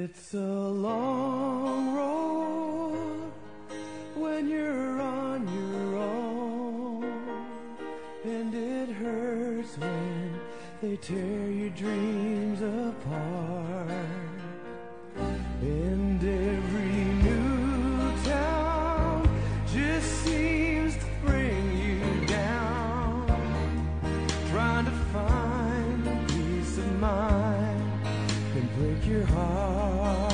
It's a long road when you're on your own, and it hurts when they tear your dreams apart. And every new town just seems to bring you down, trying to find peace of mind can break your heart.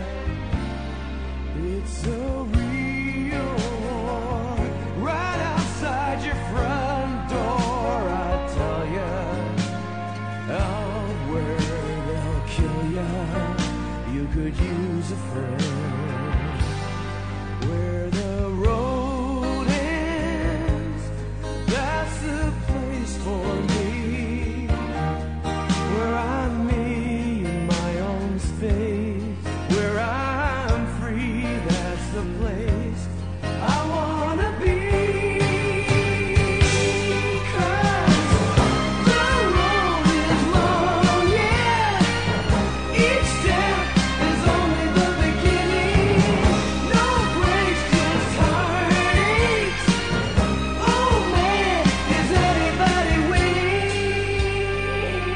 It's a real war right outside your front door. I tell ya, out where they'll kill ya, you could use a friend. Where the road ends, that's the place for me, where I'm me in my own space, where I'm free, that's the place I wanna be. 'Cause the road is long, yeah, each step is only the beginning. No breaks, just heartaches. Oh man, is anybody winning?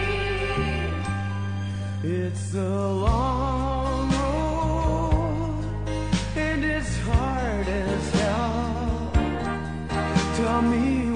It's a long road, and it's hard as hell. Tell me